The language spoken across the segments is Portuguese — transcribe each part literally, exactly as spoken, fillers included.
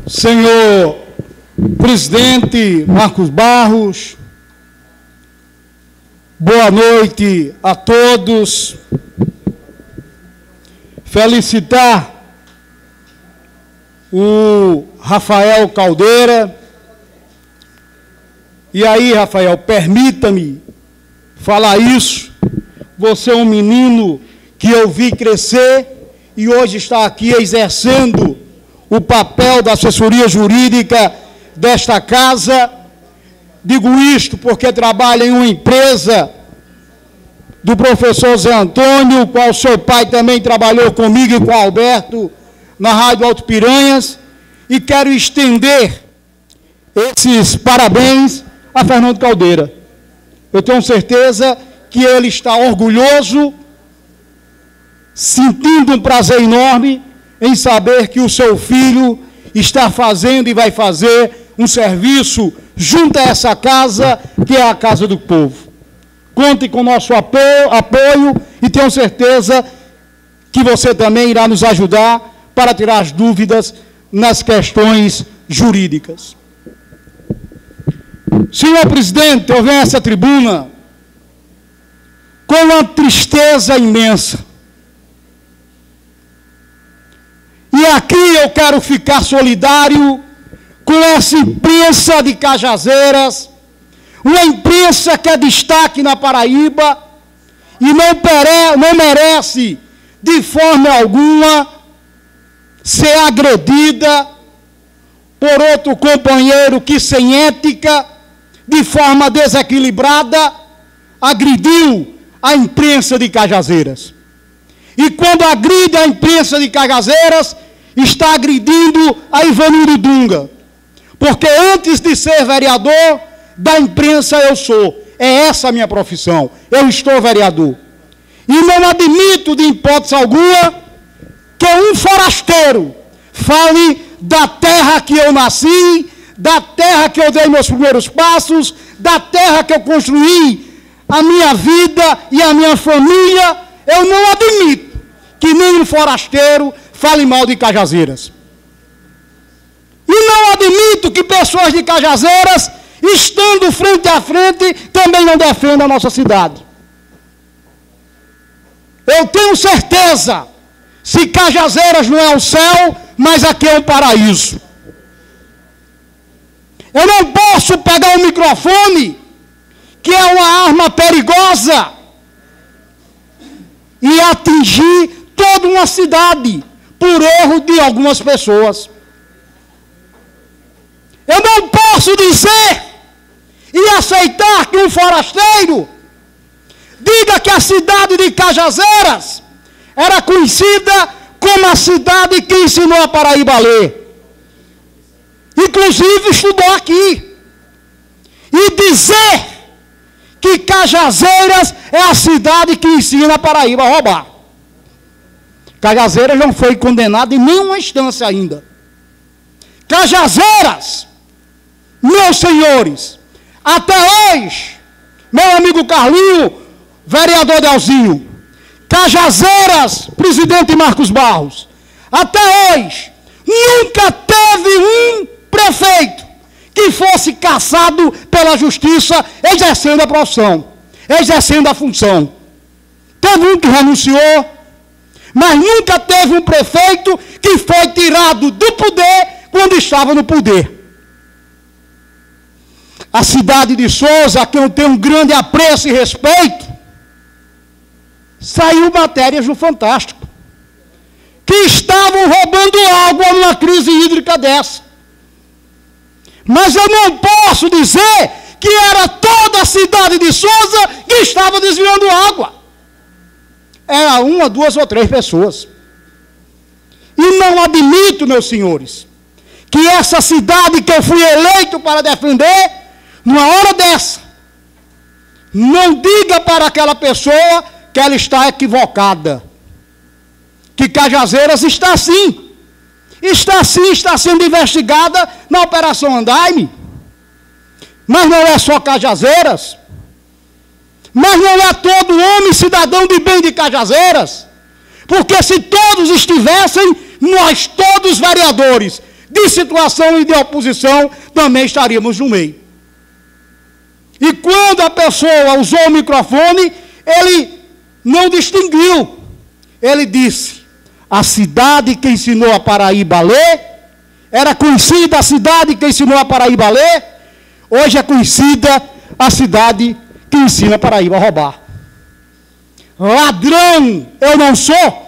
Senhor presidente Marcos Barros, boa noite a todos. Felicitar o Rafael Caldeira. E aí, Rafael, permita-me falar isso. Você é um menino que eu vi crescer e hoje está aqui exercendo o papel da assessoria jurídica desta casa. Digo isto porque trabalha em uma empresa do professor Zé Antônio, o qual seu pai também trabalhou comigo e com o Alberto na Rádio Alto Piranhas, e quero estender esses parabéns a Fernando Caldeira. Eu tenho certeza que ele está orgulhoso, sentindo um prazer enorme em saber que o seu filho está fazendo e vai fazer um serviço junto a essa casa, que é a Casa do Povo. Conte com o nosso apoio, apoio e tenho certeza que você também irá nos ajudar para tirar as dúvidas nas questões jurídicas. Senhor presidente, eu venho a essa tribuna com uma tristeza imensa. E aqui eu quero ficar solidário com essa imprensa de Cajazeiras, uma imprensa que é destaque na Paraíba e não, pere, não merece, de forma alguma, ser agredida por outro companheiro que, sem ética, de forma desequilibrada, agrediu a imprensa de Cajazeiras. E quando agride a imprensa de Cajazeiras, está agredindo a Ivanildo Dunga. Porque antes de ser vereador, da imprensa eu sou. É essa a minha profissão. Eu estou vereador. E não admito, de hipótese alguma, que um forasteiro fale da terra que eu nasci, da terra que eu dei meus primeiros passos, da terra que eu construí a minha vida e a minha família. Eu não admito que nenhum forasteiro fale mal de Cajazeiras. E não admito que pessoas de Cajazeiras, estando frente a frente, também não defendam a nossa cidade. Eu tenho certeza, se Cajazeiras não é o céu, mas aqui é um paraíso. Eu não posso pegar um microfone, que é uma arma perigosa, e atingir toda uma cidade, por erro de algumas pessoas. Eu não posso dizer e aceitar que um forasteiro diga que a cidade de Cajazeiras era conhecida como a cidade que ensinou a Paraíba a ler. Inclusive estudou aqui. E dizer que Cajazeiras é a cidade que ensina a Paraíba a roubar. Cajazeiras não foi condenado em nenhuma instância ainda. Cajazeiras, meus senhores, até hoje, meu amigo Carlinho, vereador Delzinho, Cajazeiras, presidente Marcos Barros, até hoje, nunca teve um prefeito que fosse cassado pela justiça exercendo a profissão, exercendo a função. Teve um que renunciou, mas nunca teve um prefeito que foi tirado do poder quando estava no poder. A cidade de Souza, a quem eu tenho um grande apreço e respeito, saiu matérias no Fantástico, que estavam roubando água numa crise hídrica dessa. Mas eu não posso dizer que era toda a cidade de Souza que estava desviando água. Era uma, duas ou três pessoas. E não admito, meus senhores, que essa cidade que eu fui eleito para defender, numa hora dessa, não diga para aquela pessoa que ela está equivocada. Que Cajazeiras está assim. Está sim, está sendo investigada na Operação Andaime. Mas não é só Cajazeiras. Mas não é todo homem cidadão de bem de Cajazeiras. Porque se todos estivessem, nós todos vereadores de situação e de oposição, também estaríamos no meio. E quando a pessoa usou o microfone, ele não distinguiu. Ele disse: a cidade que ensinou a Paraíba a ler, era conhecida a cidade que ensinou a Paraíba a ler, hoje é conhecida a cidade que ensina a Paraíba a roubar. Ladrão eu não sou.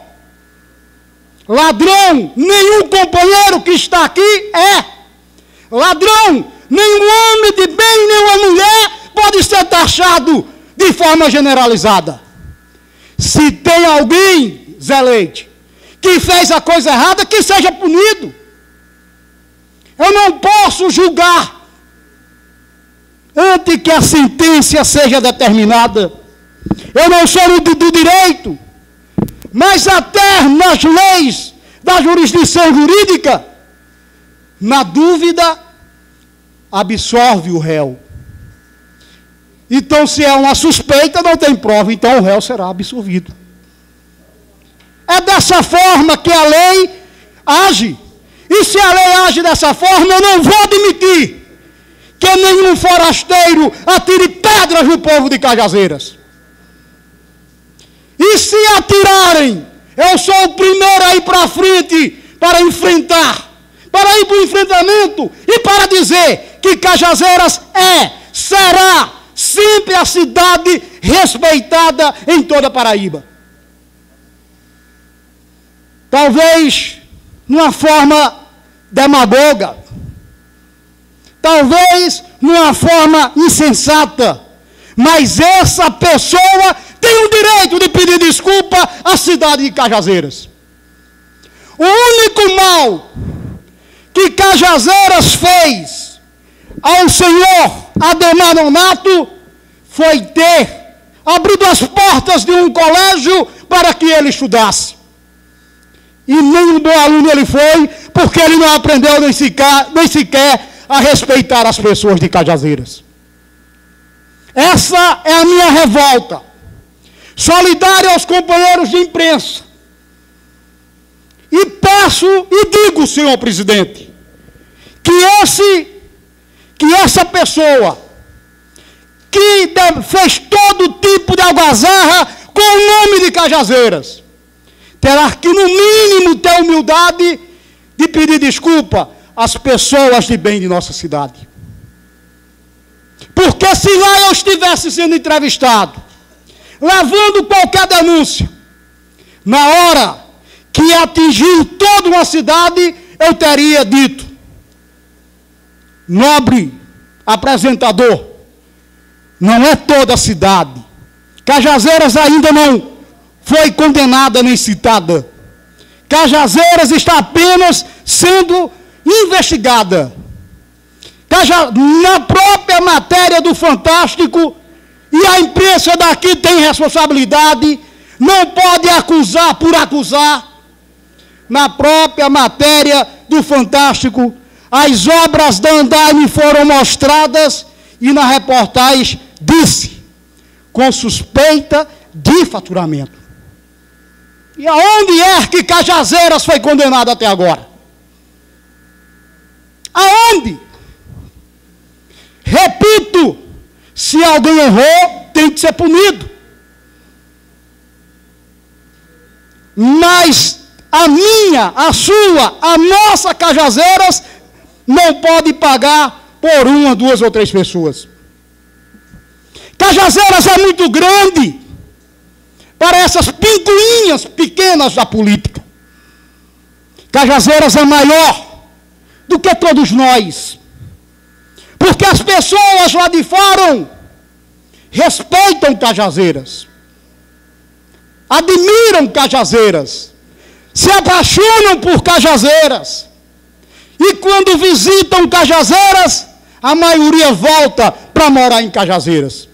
Ladrão nenhum companheiro que está aqui é. Ladrão nenhum homem de bem, nenhuma mulher pode ser taxado de forma generalizada. Se tem alguém, Zé Leite, que fez a coisa errada, que seja punido. Eu não posso julgar antes que a sentença seja determinada. Eu não sou do, do direito, mas até nas leis da jurisdição jurídica, na dúvida, absolve o réu. Então, se é uma suspeita, não tem prova, então o réu será absolvido. É dessa forma que a lei age. E se a lei age dessa forma, eu não vou admitir que nenhum forasteiro atire pedras no povo de Cajazeiras. E se atirarem, eu sou o primeiro a ir para frente para enfrentar, para ir para o enfrentamento e para dizer que Cajazeiras é, será sempre a cidade respeitada em toda a Paraíba. Talvez numa forma demagoga, talvez numa forma insensata, mas essa pessoa tem o direito de pedir desculpa à cidade de Cajazeiras. O único mal que Cajazeiras fez ao senhor Ademar Nonato foi ter abrido as portas de um colégio para que ele estudasse. E nem um bom aluno ele foi, porque ele não aprendeu nem sequer, nem sequer a respeitar as pessoas de Cajazeiras. Essa é a minha revolta. Solidário aos companheiros de imprensa. E peço e digo, senhor presidente, que, esse, que essa pessoa que fez todo tipo de algazarra com o nome de Cajazeiras, terá que, no mínimo, ter humildade de pedir desculpa às pessoas de bem de nossa cidade. Porque se lá eu estivesse sendo entrevistado, levando qualquer denúncia, na hora que atingiu toda uma cidade, eu teria dito: nobre apresentador, não é toda a cidade. Cajazeiras ainda não foi condenada nem citada. Cajazeiras está apenas sendo investigada. Caja, na própria matéria do Fantástico, e a imprensa daqui tem responsabilidade, não pode acusar por acusar. Na própria matéria do Fantástico, as obras da Andaime foram mostradas e na reportagem disse: com suspeita de faturamento. E aonde é que Cajazeiras foi condenado até agora? Aonde? Repito, se alguém errou, tem que ser punido. Mas a minha, a sua, a nossa Cajazeiras não pode pagar por uma, duas ou três pessoas. Cajazeiras é muito grande para essas pinguinhas pequenas da política. Cajazeiras é maior do que todos nós. Porque as pessoas lá de fora respeitam Cajazeiras, admiram Cajazeiras, se apaixonam por Cajazeiras. E quando visitam Cajazeiras, a maioria volta para morar em Cajazeiras.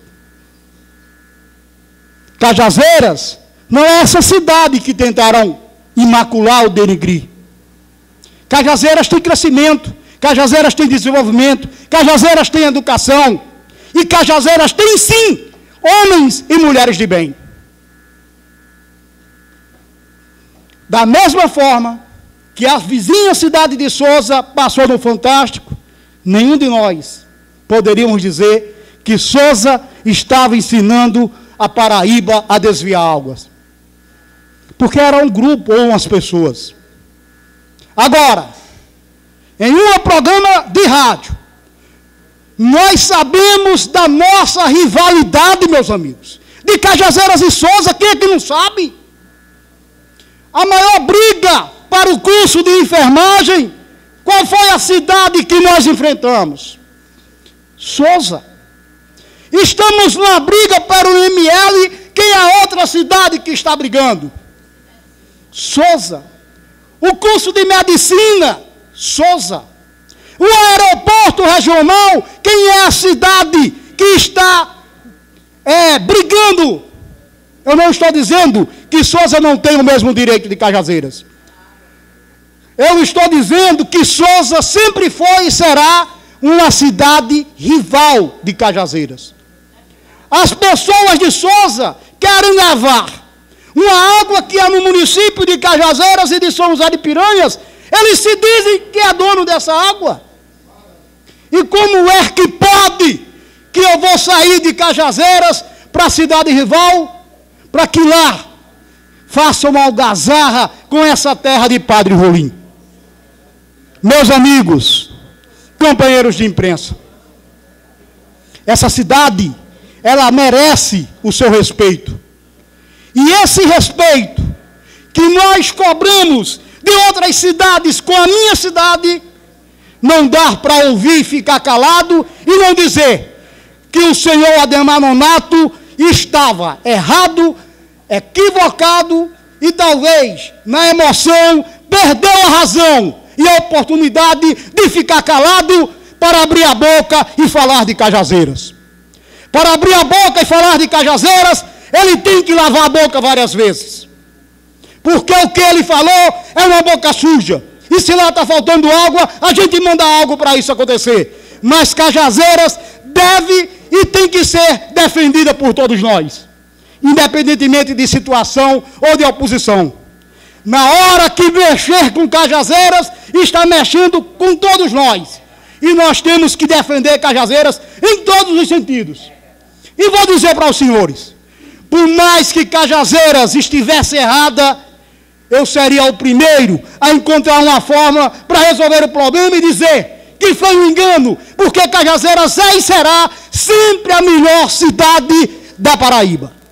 Cajazeiras não é essa cidade que tentaram imacular ou denegrir. Cajazeiras tem crescimento, Cajazeiras tem desenvolvimento, Cajazeiras tem educação, e Cajazeiras tem sim homens e mulheres de bem. Da mesma forma que a vizinha cidade de Sousa passou no Fantástico, nenhum de nós poderíamos dizer que Sousa estava ensinando a Paraíba a desviar águas. Porque era um grupo ou umas pessoas. Agora, em um programa de rádio, nós sabemos da nossa rivalidade, meus amigos, de Cajazeiras e Sousa. Quem é que não sabe? A maior briga para o curso de enfermagem, qual foi a cidade que nós enfrentamos? Sousa. Estamos na briga para o M L, quem é a outra cidade que está brigando? Sousa. O curso de medicina, Sousa. O aeroporto regional, quem é a cidade que está é, brigando? Eu não estou dizendo que Sousa não tem o mesmo direito de Cajazeiras. Eu estou dizendo que Sousa sempre foi e será uma cidade rival de Cajazeiras. As pessoas de Sousa querem levar uma água que é no município de Cajazeiras e de São José de Piranhas. Eles se dizem que é dono dessa água. E como é que pode que eu vou sair de Cajazeiras para a cidade rival, para que lá faça uma algazarra com essa terra de Padre Rolim? Meus amigos, companheiros de imprensa, essa cidade, ela merece o seu respeito. E esse respeito que nós cobramos de outras cidades com a minha cidade, não dá para ouvir e ficar calado e não dizer que o senhor Ademar Nonato estava errado, equivocado e talvez, na emoção, perdeu a razão e a oportunidade de ficar calado para abrir a boca e falar de Cajazeiras. Para abrir a boca e falar de Cajazeiras, ele tem que lavar a boca várias vezes. Porque o que ele falou é uma boca suja. E se lá está faltando água, a gente manda algo para isso acontecer. Mas Cajazeiras deve e tem que ser defendida por todos nós, independentemente de situação ou de oposição. Na hora que mexer com Cajazeiras, está mexendo com todos nós. E nós temos que defender Cajazeiras em todos os sentidos. E vou dizer para os senhores, por mais que Cajazeiras estivesse errada, eu seria o primeiro a encontrar uma forma para resolver o problema e dizer que foi um engano, porque Cajazeiras é e será sempre a melhor cidade da Paraíba.